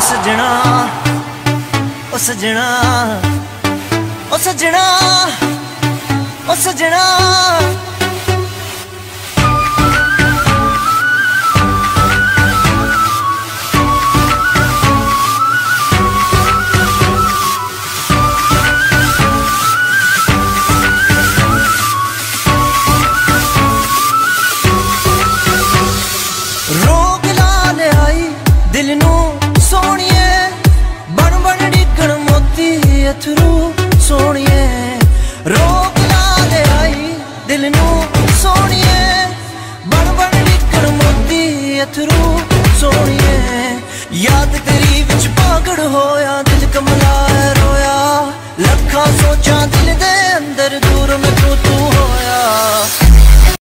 सजना ओ सजना ओ सजना ओ सजना। रोग ला ले आई दिल नू सोनिए, बन बन डिगण मोती अथरू सोनिए। रोग ला ले आई दिल नू सोनिए, बन बन डिगण मोती अथरू सोनिए। याद तेरी विच पागड़ होया, दिल कमला रोया, लखा सोचा दिल दे अंदर दूर में तू होया।